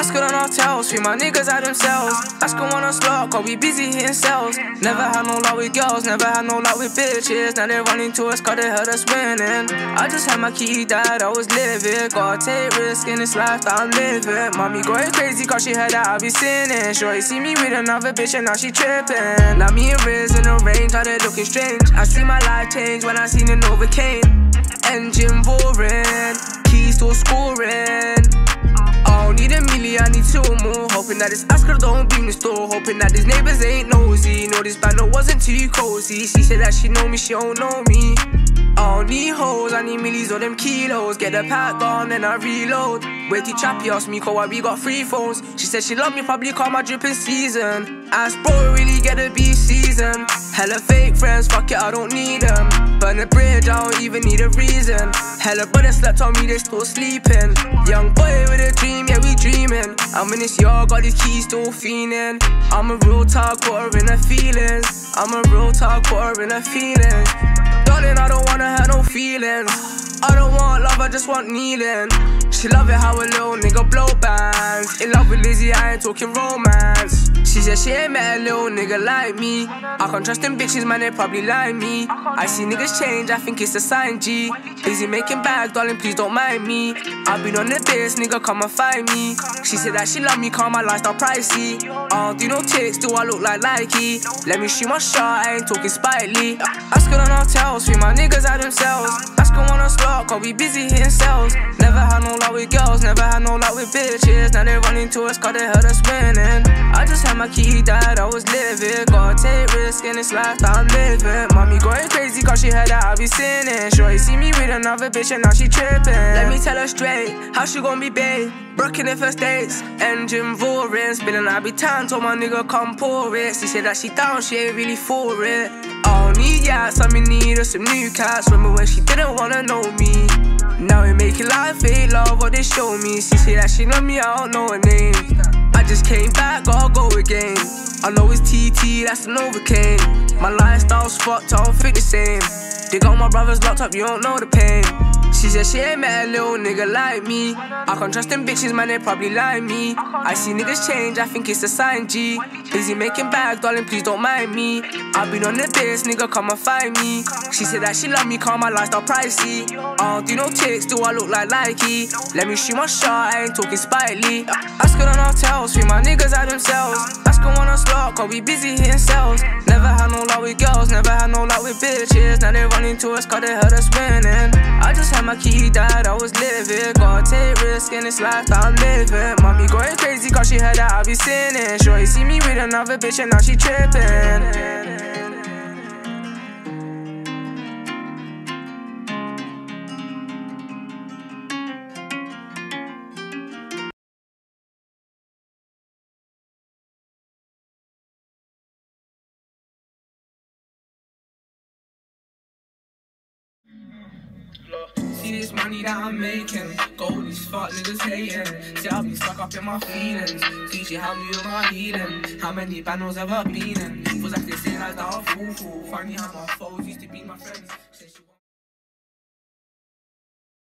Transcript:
Asking on hotels, free my niggas out themselves. Asking on a slot, cause we busy hitting sales. Never had no luck with girls, never had no luck with bitches. Now they running to us cause they heard us winning. I just had my key that I was living. Gotta take risks in this life that I'm living. Mommy going crazy cause she heard that I be sinning. Sure, you see me with another bitch and now she tripping. Now me and Riz in the range, how they looking strange. I see my life change when I seen the Novocaine. Engine roaring, keys still scoring. I don't need a million, I need two more. Hoping that this Oscar don't be in the store. Hoping that these neighbors ain't nosy. Know this band wasn't too cozy. She said that she know me, she don't know me. I don't need hoes, I need millies of them kilos. Get the pack on, then I reload. Wait till Chappy asked me, cause why we got 3 phones. She said she love me, probably call my dripping season. Ask bro, really get a beef season. Hella fake friends, fuck it, I don't need them. Burn the bridge, I don't even need a reason. Hella brothers slept on me, they still sleeping. Young boy with a dream, yeah we dreaming. I'm in this yard, got these keys still fiending. I'm a real talk, quarter in her feelings. I'm a real talk, quarter in her feelings. Darling, I don't wanna hurt no feelings. I don't want love, I just want kneeling. She love it how a little nigga blow bands. In love with Lizzie, I ain't talking romance. She said she ain't met a little nigga like me. I can't trust them bitches, man, they probably like me. I see niggas change, I think it's a sign, G. Busy making bags, darling, please don't mind me. I've been on the base, nigga, come and find me. She said that she love me, cause my lifestyle pricey. I don't do no ticks, do I look like Likey? Let me shoot my shot, I ain't talking spitely. Asking on hotels, free my niggas out themselves. Asking on a slot, cause we busy hitting sales. Never had no luck with girls, never had no luck with bitches. Now they running to us cause they heard us winning. I just had my key that I was living. Gotta take risks in this life that I'm living. Mommy going crazy cause she heard that I be sinning. Sure, you see me with another bitch and now she tripping. Let me tell her straight, how she gon' be babe? Broken in first dates, engine roaring. Spilling I be time, told my nigga come pour it. She said that she down, she ain't really for it. I don't need yachts, I need her some new cats. Remember when she didn't wanna know me. Now we making life fake love, what they show me. She said that she love me, I don't know her name. I just came back, gotta go again. I know it's TT, that's an Novocaine. My lifestyle's fucked, I don't think the same. They got my brothers locked up, you don't know the pain. She said she ain't met a little nigga like me. I can't trust them bitches, man, they probably like me. I see niggas change, I think it's a sign, G. Busy making bags, darling, please don't mind me. I've been on the base, nigga, come and find me. She said that she love me, cause my lifestyle pricey. I don't do no ticks, do I look like Likey? Let me shoot my shot, I ain't talking spitely. Asking on hotels, free my niggas out themselves. Asking on a slot, cause we busy hitting sales. Never had no luck with girls, never had no luck with bitches. Now they running to us cause they heard us winning. I just had my key that I was living. Gotta take risks in this life that I'm living. Mommy going crazy cause she heard that I be sinning. Sure, you see me with another bitch and now she tripping. See this money that I'm making, got all these fuck niggas hating. See I've been stuck up in my feelings, teach you how me with my healing. How many battles ever been in? Was like they say like that I fool. Funny how my foes used to be my friends.